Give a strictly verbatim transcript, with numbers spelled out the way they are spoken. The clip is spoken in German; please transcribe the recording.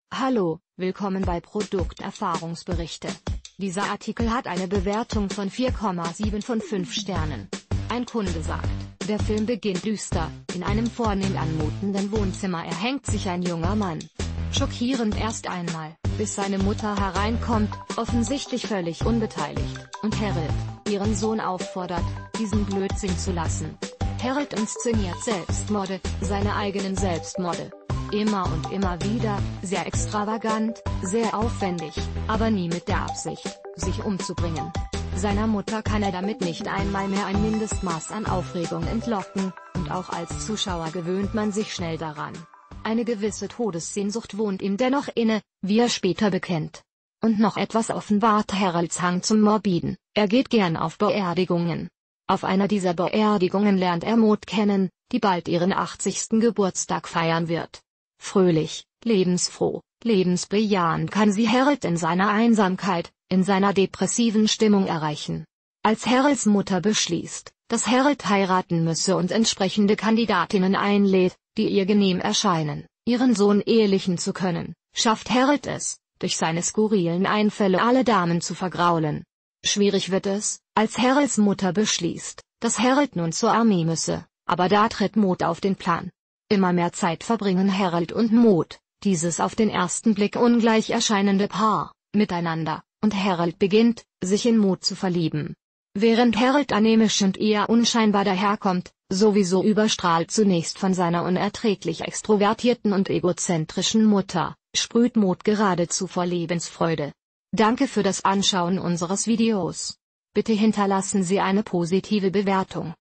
Hallo, willkommen bei Produkterfahrungsberichte. Dieser Artikel hat eine Bewertung von vier Komma sieben von fünf Sternen. Ein Kunde sagt, der Film beginnt düster. In einem vornehm anmutenden Wohnzimmer erhängt sich ein junger Mann. Schockierend erst einmal, bis seine Mutter hereinkommt, offensichtlich völlig unbeteiligt, und Harold, ihren Sohn auffordert, diesen Blödsinn zu lassen. Harold inszeniert Selbstmorde, seine eigenen Selbstmorde. Immer und immer wieder, sehr extravagant, sehr aufwendig, aber nie mit der Absicht, sich umzubringen. Seiner Mutter kann er damit nicht einmal mehr ein Mindestmaß an Aufregung entlocken, und auch als Zuschauer gewöhnt man sich schnell daran. Eine gewisse Todessehnsucht wohnt ihm dennoch inne, wie er später bekennt. Und noch etwas offenbart Harolds Hang zum Morbiden: er geht gern auf Beerdigungen. Auf einer dieser Beerdigungen lernt er Maud kennen, die bald ihren achtzigsten Geburtstag feiern wird. Fröhlich, lebensfroh, lebensbejahend kann sie Harold in seiner Einsamkeit, in seiner depressiven Stimmung erreichen. Als Harolds Mutter beschließt, dass Harold heiraten müsse und entsprechende Kandidatinnen einlädt, die ihr genehm erscheinen, ihren Sohn ehelichen zu können, schafft Harold es, durch seine skurrilen Einfälle alle Damen zu vergraulen. Schwierig wird es, als Harolds Mutter beschließt, dass Harold nun zur Armee müsse, aber da tritt Maud auf den Plan. Immer mehr Zeit verbringen Harold und Maud, dieses auf den ersten Blick ungleich erscheinende Paar, miteinander, und Harold beginnt, sich in Maud zu verlieben. Während Harold anämisch und eher unscheinbar daherkommt, sowieso überstrahlt zunächst von seiner unerträglich extrovertierten und egozentrischen Mutter, sprüht Maud geradezu vor Lebensfreude. Danke für das Anschauen unseres Videos. Bitte hinterlassen Sie eine positive Bewertung.